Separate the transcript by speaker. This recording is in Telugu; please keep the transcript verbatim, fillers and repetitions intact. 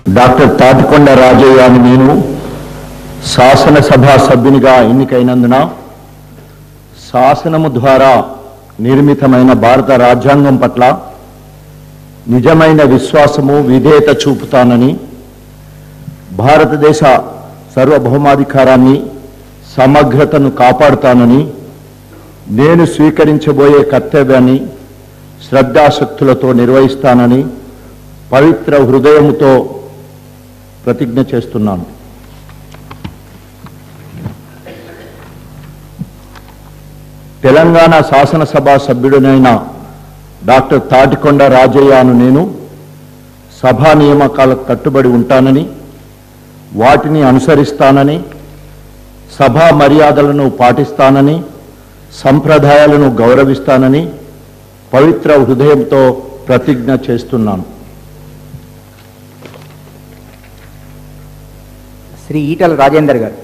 Speaker 1: డాక్టర్ తాటికొండ రాజయ్య అని నేను శాసనసభ సభ్యునిగా ఎన్నికైనందున శాసనము ద్వారా నిర్మితమైన భారత రాజ్యాంగం పట్ల నిజమైన విశ్వాసము విధేయత చూపుతానని, భారతదేశ సార్వభౌమాధికారాన్ని సమగ్రతను కాపాడుతానని, నేను స్వీకరించబోయే కర్తవ్యాన్ని శ్రద్ధాశక్తులతో నిర్వహిస్తానని పవిత్ర హృదయముతో ప్రతిజ్ఞ చేస్తున్నాను. తెలంగాణ శాసనసభ సభ్యుడినైన డాక్టర్ తాటికొండ రాజయ్య అను నేను సభా నియామకాలకు కట్టుబడి ఉంటానని, వాటిని అనుసరిస్తానని, సభా మర్యాదలను పాటిస్తానని, సంప్రదాయాలను గౌరవిస్తానని పవిత్ర హృదయంతో ప్రతిజ్ఞ చేస్తున్నాను.
Speaker 2: శ్రీ ఈటల రాజేందర్ గారు.